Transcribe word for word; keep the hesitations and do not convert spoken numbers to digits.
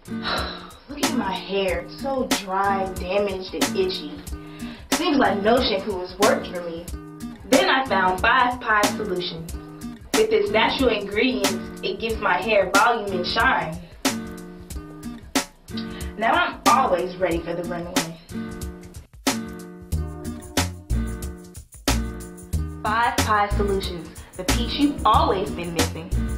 Look at my hair. It's so dry, damaged, and itchy. Seems like no shampoo has worked for me. Then I found Five Pie Solution. With its natural ingredients, it gives my hair volume and shine. Now I'm always ready for the runway. Five Pie Solutions, the piece you've always been missing.